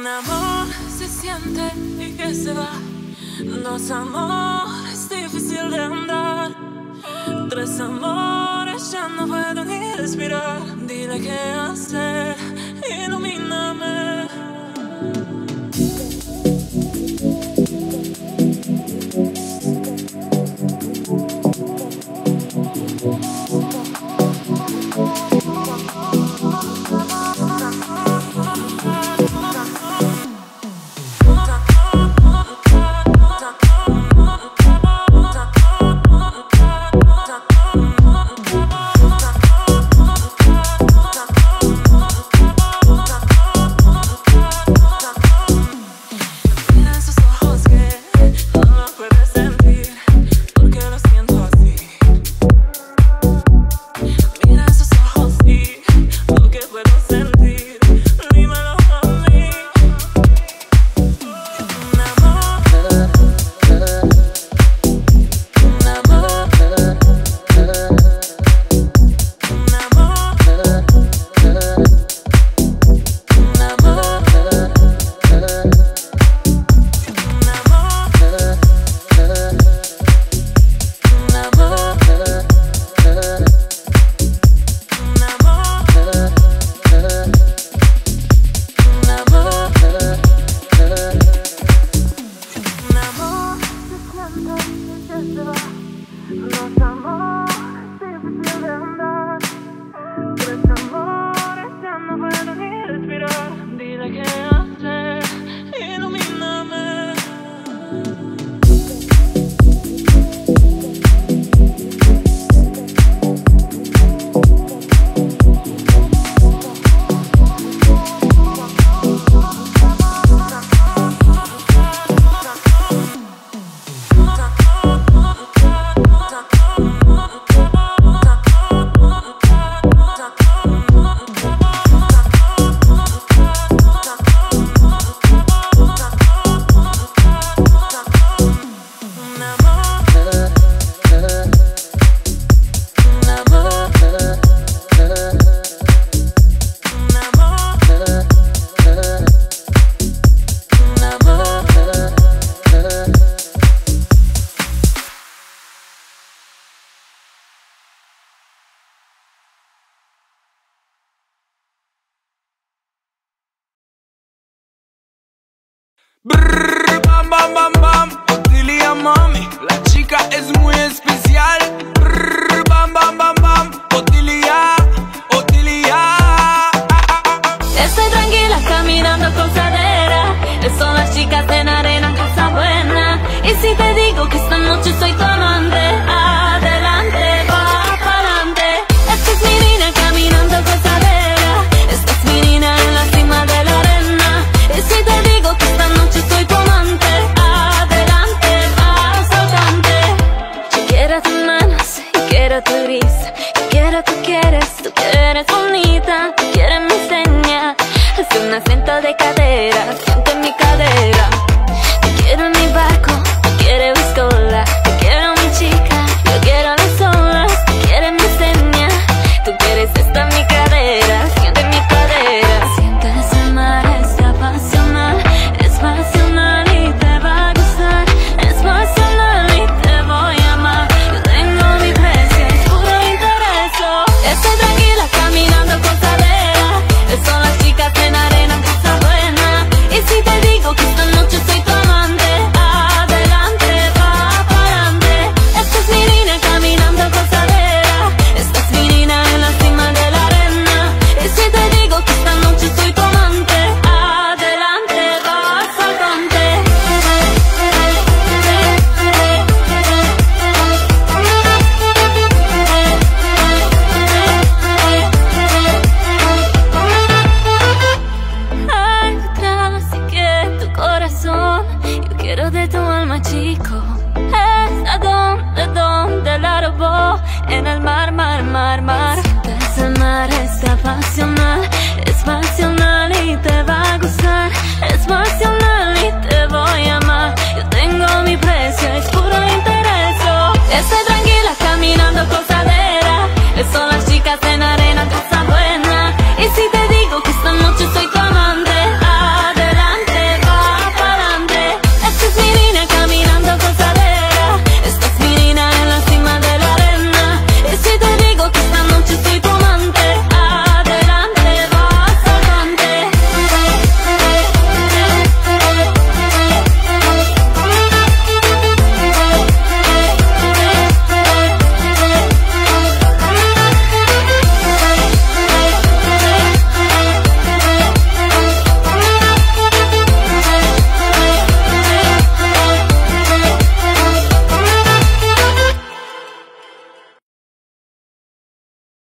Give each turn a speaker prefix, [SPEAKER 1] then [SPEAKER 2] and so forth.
[SPEAKER 1] Un amor se siente y que se va. Dos amores difícil de andar. Tres amores ya no puedo ni respirar. Dile qué hacer, ilumíname.
[SPEAKER 2] Brrr, bam, bam, bam, bam. Otilia, mami, la chica es muy especial. Brrr, bam, bam, bam, bam. Otilia, Otilia.
[SPEAKER 3] Estoy tranquila caminando con cadera. Son las chicas en arena, casa buena. Y si te digo que esta noche soy tu amante, adelante, va pa'lante. Esta es mi niña caminando con cadera. Esta es mi niña en la cima de la arena. Y si te digo que esta noche soy tu amante, adelante, va saltante. Yo quiero tus manos, yo quiero tu risa. Yo quiero, tú quieres bonita. Tú quieres mi seña. Es un acento de cadera, siente mi cadera. Te quiero en mi barco, tú quieres biscola. Te quiero mi chica, yo quiero las olas. Tú quieres mi seña, tú quieres esta mi cadera. Siente mi cadera. Sientes el mar, es apasional. Es pasional y te va a gustar. Es pasional y te voy a amar. Yo tengo mi precio, es puro interés. Estoy tranquila caminando con cadera. Son las chicas en arena, cosa buena. Y si te digo que esta noche soy tu amante, adelante, va pa'lante. Esta es mi niña caminando con cadera. Esta es mi niña en la cima de la arena. Y si te digo que esta noche soy tu amante, adelante, va saltante. Ay, detrás y que tu corazón, yo quiero de tu alma, chico. Es a donde la robó. En el mar, mar, mar, mar. Sientes el mar, es apasional. Es pasional.